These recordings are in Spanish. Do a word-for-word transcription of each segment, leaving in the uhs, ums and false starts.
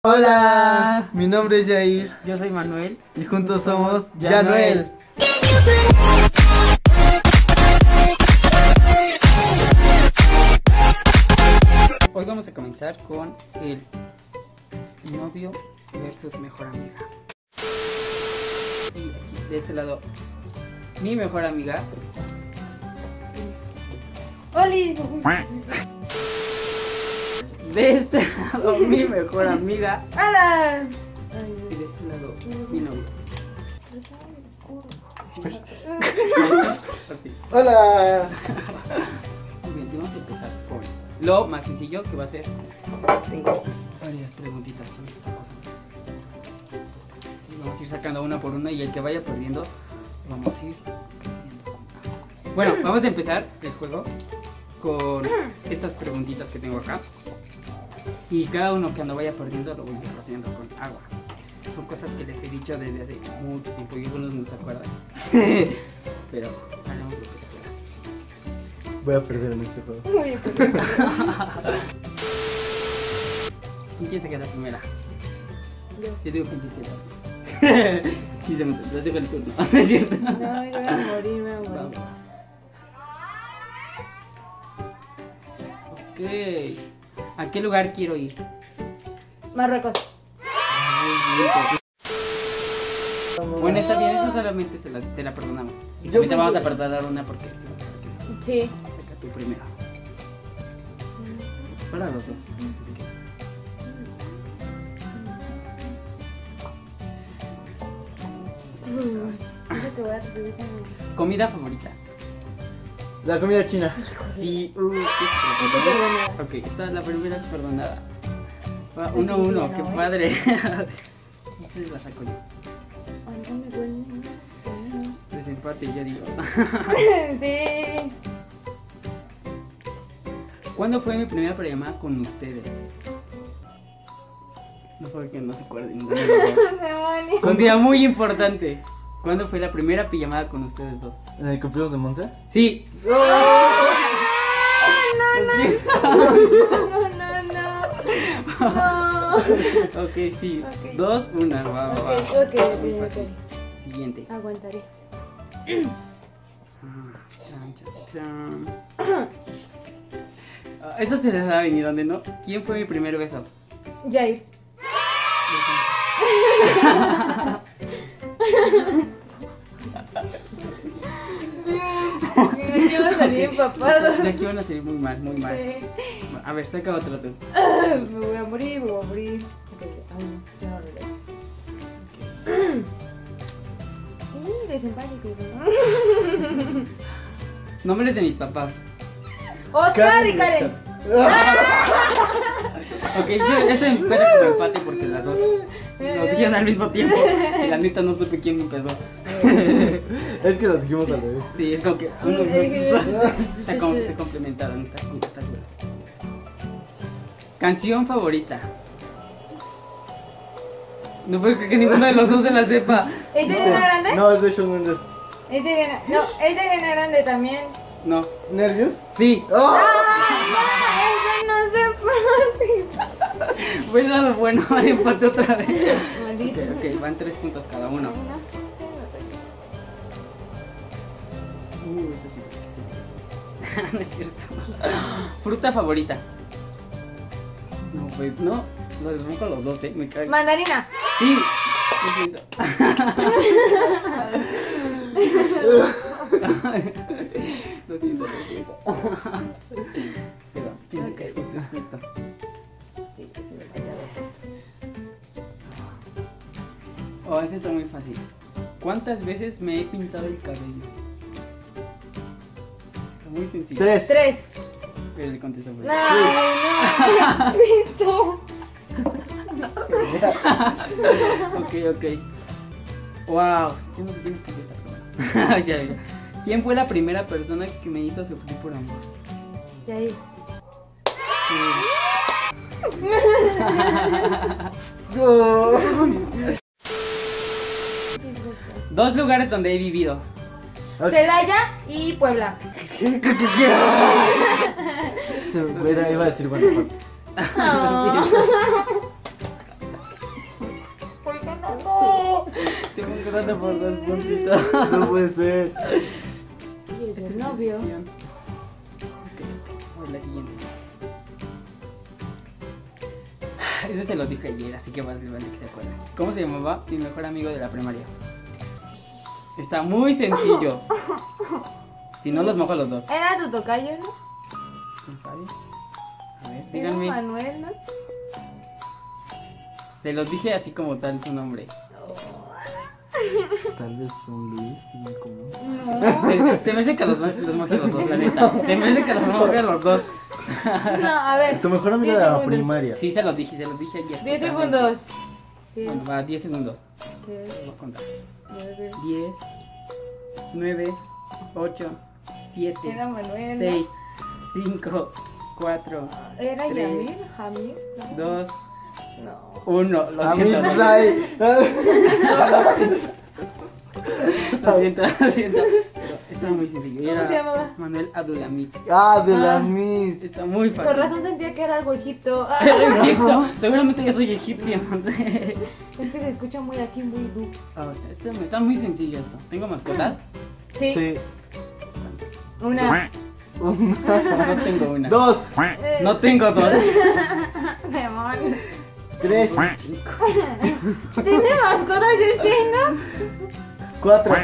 Hola, mi nombre es Jair. Yo soy Manuel. Y juntos somos Yanuel. Hoy vamos a comenzar con el novio versus mejor amiga. Y aquí, de este lado, mi mejor amiga. ¡Oli! De este lado, mi mejor amiga. ¡Hola! Y de este lado, mi novio. Así. Hola. Muy bien, vamos a empezar con lo más sencillo que va a ser. Tengo varias preguntitas sobre esta cosa. Y vamos a ir sacando una por una y el que vaya perdiendo, vamos a ir creciendo. Bueno, vamos a empezar el juego con estas preguntitas que tengo acá. Y cada uno que ando vaya perdiendo lo voy a ir haciendo con agua. Son cosas que les he dicho desde hace mucho tiempo y algunos no se acuerdan. Pero hagamos lo que se pueda. Voy a perder en este juego. Muy bien. ¿Quién quiere sacar la primera? Yo. Yo digo que quisiera. Y se me se deja el turno. ¿No es cierto? No, yo voy a morir, me voy a morir. Ok. ¿A qué lugar quiero ir? Marruecos. Bueno, está bien, eso solamente se la, se la perdonamos. Y Yo también te vamos a creo que- perdonar una porque sí, porque Sí. saca tú primero. Para los dos. Así que. Dice que voy a recibir como- Comida favorita. La comida china. Sí, uh, qué perdonada. Ok, esta la primera es perdonada. Va, Sí, uno, sí, uno, sí, qué no, ¿eh? padre. Entonces la saco yo. Algo me duele. Desempate, yo digo. Sí. ¿Cuándo fue mi primera llamada con ustedes? No fue que no se acuerden. ninguno de los dos. Demonio. Un día muy importante. ¿Cuándo fue la primera pijamada con ustedes dos? ¿En el cumpleaños de Monza? Sí. No, no, no. No. Ok, sí. Ok. Dos, una. Va, va, va. Ok, ok, Muy ok, fácil. ok. Siguiente. Aguantaré. Ah, chan, chan, chan. Ah, esto se les sabe ni dónde, ¿no? ¿Quién fue mi primer beso? Jair. Aquí va a salir empapado. De aquí van a salir muy mal, muy mal. Sí. A ver, saca otro tú. Ah, me voy a morir, me voy a morir. Ok, ay, no, ya no relé. Mm, desempate, pero. Nombres de mis papás. Oscar y Karen. Ok, eso, eso empezó como empate porque las dos nos dijeron al mismo tiempo. Y la neta no supe quién empezó. Es que lo dijimos al revés. Sí, es como que uno, se, com- se complementaron. Está, está cool. Canción favorita. No puedo creer que ninguno de los dos se la sepa. ¿Es de Arena Grande? No, es de Shawn Mendes. Es de Arena. No, es de Arena Grande también. No. ¿Nervios? Sí. ¡Oh! Ay, no, eso no se puede. Fue el lado bueno, empate otra vez. Maldito. Ok, ok, van tres puntos cada uno. Ay, no. Uh, esto sí, está interesante. No es cierto. Fruta favorita. No, pues no. Los rompo los dos, eh. Me cago. Mandarina. Sí. Lo siento. Lo siento, lo siento. Pero, sí, Ok. es justo, es justo. Sí, sí, me pasa Oh, este está muy fácil. ¿Cuántas veces me he pintado el cabello? Está muy sencillo. Tres. Tres. Pero le contesto pues. No, no, Pito. Ok, ok. Wow. Yo no sé quién escribió esta pregunta. Ya, ya. ¿Quién fue la primera persona que me hizo sufrir por amor? Y ahí. ¡Oh! Dos lugares donde he vivido. Celaya y Puebla. Se- Era, iba a decir Guanajuato. Oh. Te voy quedando por dos puntitos. No puede ser. Y es Esa el la novio. sección. Ok, vamos a la siguiente. Ese se lo dije ayer, así que más le vale que se acuerden. ¿Cómo se llamaba mi mejor amigo de la primaria? Está muy sencillo. Si no, los mojo a los dos. Era tu tocayo, ¿no? ¿Quién sabe? A ver, Era díganme. Manuel, ¿no? Se los dije así como tal su nombre. Tal vez un Luis, muy común. No. Se, se me hace que los, los moje a los dos, la neta. Se me hace que los moje a los dos. No, a ver. Tu mejor amigo diez de la segundos. primaria. Sí, se los dije, se los dije ayer. diez justamente. segundos. Bueno, va, diez segundos. diez, Voy a contar. nueve. diez, nueve, ocho, siete, Era Manuel. ¿no? seis, cinco, cuatro, Era tres, Yamir, Jamir. ¿no? dos, No. uno. Lo A mí, siento. Zay. Lo siento, lo siento. Pero está muy sencillo. ¿Cómo Era se llamaba? Manuel Abdulhamid. Ah, de la Ah. Miss. Está muy Por fácil. razón sentía que era algo Egipto. Ah, Era Egipto. Seguramente yo soy egipcio. es que se escucha muy aquí, muy du. Ah, está, está muy sencillo esto. ¿Tengo mascotas? Sí. Sí. Una. No tengo una. Dos, Eh, No tengo dos. Demonios. tres, ¿Tiene mascotas un chingo? cuatro.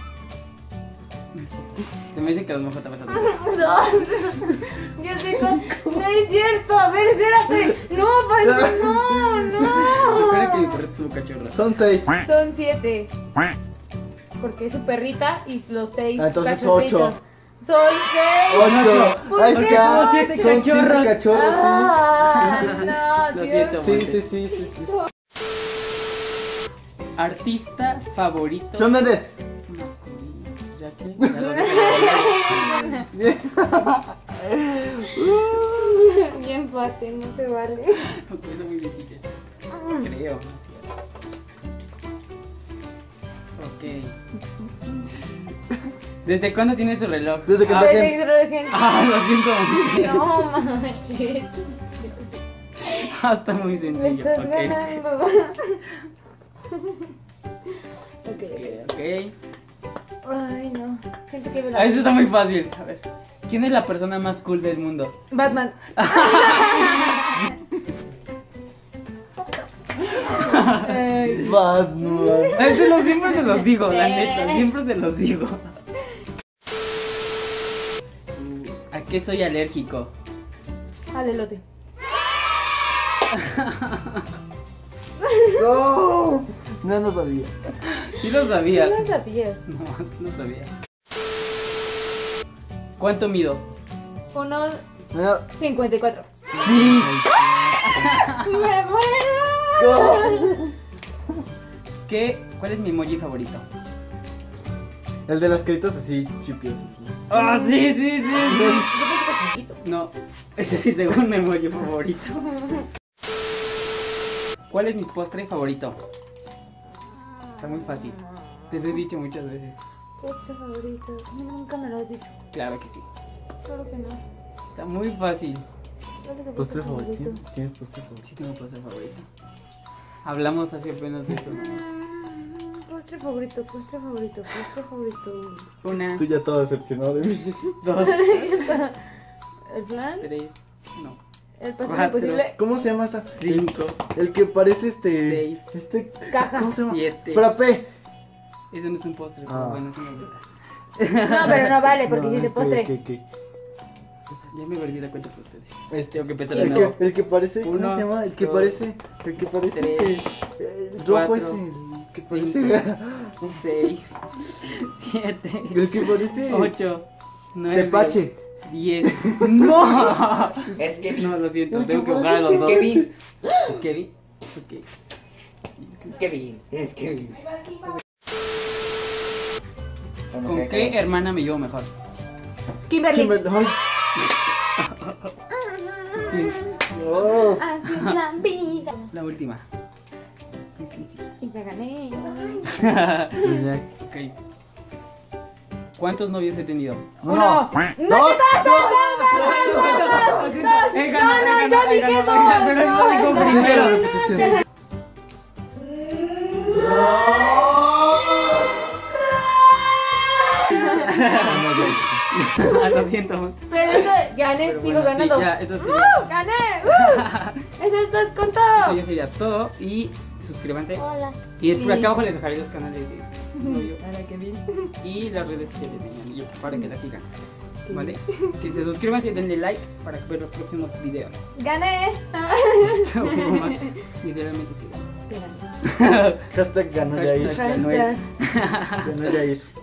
Se me dice que los mojo a pasar. Dos. Yo digo, no es cierto. A ver, espérate. No, pa- no, Recuerda que mi no. perrito tuvo cachorra. Son seis. Son siete. Porque es su perrita y los seis. Ah, entonces cachorritos. ocho. Son seis. Ocho. ¿Por Ahí qué está. no? Siete Son siete cachorros. cachorros, Ah, sí. Sí, sí, sí. no, Lo Dios. siento. Sí, sí, sí, sí, sí. Artista favorito. Shawn Mendes. Masculino. Ya que. Ya lo dije. Y empate, no se vale. Ok, es muy difícil. Creo. no es cierto. Ok. ¿Desde cuándo tiene su reloj? Desde que ah, empecé. Desde hidrógeno. ah, lo siento. No manches. Ah, está muy Me sencillo. estás Ok. ganando. Ok, Ok, ok. ok. Ay, no. Siento que me la. Ah, eso está muy fácil. A ver. ¿Quién es la persona más cool del mundo? Batman. Ay. Batman. Ay, se los, siempre se los digo, la neta. Siempre se los digo. ¿A qué soy alérgico? Al elote. No. No, no sabía. Sí lo sabías. No sabías. No, no sabía. ¿Cuánto mido? Uno No. cincuenta y cuatro. Sí. ¡Me muero! No. ¿Qué? ¿Cuál es mi emoji favorito? El de las caritas así chipiosos. ¿no? Ah, sí, sí, sí, sí. Yo pensé que chiquito. No, ese sí según mi emoji favorito. ¿Cuál es mi postre favorito? Está muy fácil. Te lo he dicho muchas veces. Postre favorito. A mí nunca me lo has dicho. Claro que sí. Claro que no. Está muy fácil. ¿Cuál es tu Postre favorito. ¿Tienes postre favorito? Sí tengo postre favorito. Hablamos hace apenas de eso. Mm, Postre favorito, postre favorito, postre favorito. Una, Tú ya todo decepcionado de mí. dos, ¿El plan? tres, no, ¿El paseo Cuatro. imposible? ¿Cómo se llama esta? cinco, El que parece este. Seis. Este. Caja. ¿Cómo se llama? siete. Frappé. Eso no es un postre, pero Ah. bueno, eso me gusta. No, pero no vale porque No, hiciste ok, postre. ok, ok. Ya me perdí la cuenta por ustedes. Este, tengo que empezar Sí, de El nuevo. que, el que parece. ¿Cómo Uno, se llama? El que dos, parece. El que parece. tres, que, el rojo cuatro, es el que cinco, parece. seis, siete, El que parece. ocho, nueve, Tepache. diez. ¡No! Es Kevin. No, lo siento, El tengo que que jugar a los Es dos. Kevin. ¿Es Kevin? Ok. Es Kevin. Es Kevin. ¿Con qué hermana me llevo mejor? Kimberly. Kimberly. Ay, Sí, no. Así es la vida. la última. Muy sencilla. Y ya gané. Ya. Ok. ¿Cuántos novios he tenido? Uno. No. No, Dos. He no, ganado, he yo ganado, he dije ganado, dos. pero él No, dijo no, primero. Repetición. No. Lo siento. Pero eso, gané, Pero sigo bueno, ganando. Sí, ya, eso sería, ¡Uh! ¡Gané! ¡Uh! Eso es dos con eso todo. ya sería todo. Y suscríbanse. Hola. Y por Sí. acá abajo les dejaré los canales de Noyo Ahora que bien. y las redes sociales de Ñoño para que la sigan. ¿Vale? Que se suscriban y denle like para ver los próximos videos. ¡Gané! Literalmente sí. Sí, gané. Hashtag ganó Yair. Hashtag ganó él. Hashtag. Ganó Yair.